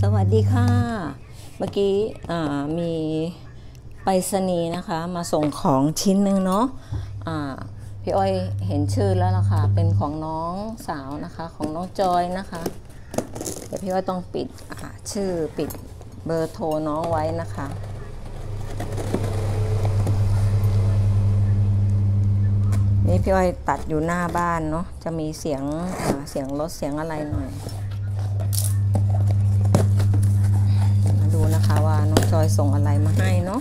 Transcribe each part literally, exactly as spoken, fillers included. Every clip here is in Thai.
สวัสดีค่ะเมื่อกี้มีไปรษณีย์นะคะมาส่งของชิ้นหนึ่งเนาะพี่อ้อยเห็นชื่อแล้วล่ะค่ะเป็นของน้องสาวนะคะของน้องจอยนะคะเดี๋ยวพี่อ้อยต้องปิดชื่อปิดเบอร์โทรน้องไว้นะคะนี่พี่อ้อยตัดอยู่หน้าบ้านเนาะจะมีเสียงเสียงรถเสียงอะไรหน่อยมาดูนะคะว่าน้องจอยส่งอะไรมาให้เนาะ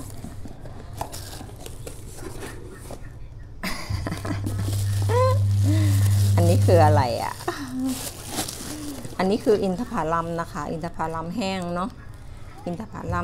อันนี้คืออะไรอ่ะ อันนี้คืออินทผลัมนะคะอินทผลัมแห้งเนาะอินทผลัม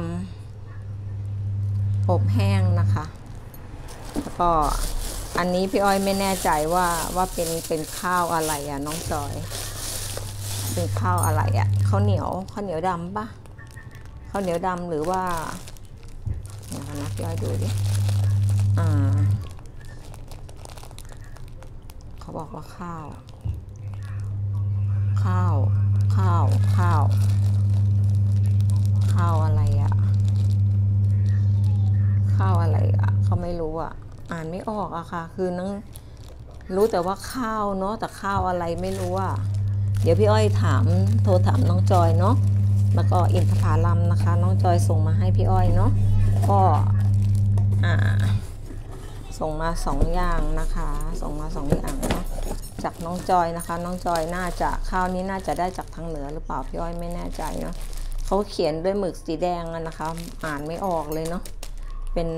อบแห้งนะคะแล้วก็อันนี้พี่อ้อยไม่แน่ใจว่าว่าเป็นเป็นข้าวอะไรอ่ะน้องจอยเป็นข้าวอะไรอ่ะข้าวเหนียวข้าวเหนียวดำปะข้าวเหนียวดำหรือว่าเดี๋ยวนะพี่อ้อยดูดิอ่าเขาบอกว่าข้าวข้าวข้าวข้าวข้าวอะไรอ่ะข้าวอะไรอ่ะเขาไม่รู้อ่ะอ่านไม่ออกอะค่ะคือนั่งรู้แต่ว่าข้าวเนาะแต่ข้าวอะไรไม่รู้อ่ะเดี๋ยวพี่อ้อยถามโทรถามน้องจอยเนาะแล้วก็อินทผลัมนะคะน้องจอยส่งมาให้พี่อ้อยเนาะก็อ่าส่งมาสองอย่างนะคะส่งมาสองอย่างเนาะจากน้องจอยนะคะน้องจอยน่าจะข้าวนี้น่าจะได้จากทางเหนือหรือเปล่าพี่อ้อยไม่แน่ใจเนาะเขาเขียนด้วยหมึกสีแดงนะคะอ่านไม่ออกเลยเนาะเป็น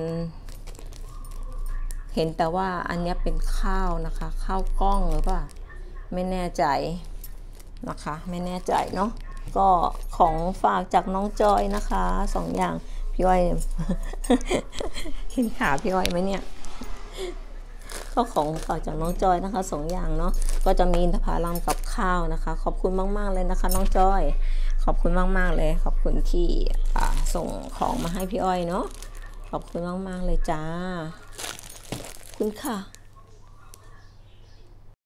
เห็นแต่ว่าอันนี้เป็นข้าวนะคะข้าวกล้องหรือเปล่าไม่แน่ใจนะคะไม่แน่ใจเนาะก็ของฝากจากน้องจอยนะคะสองอย่างพี่อ้อย เห็นขาพี่อ้อยไหมเนี่ยก็ของฝากจากน้องจอยนะคะสองอย่างเนาะก็จะมีอินทผลัมกับข้าวนะคะขอบคุณมากๆเลยนะคะน้องจอยขอบคุณมากๆเลยขอบคุณที่ส่งของมาให้พี่อ้อยเนาะขอบคุณมากๆเลยจ้าขอบคุณค่ะ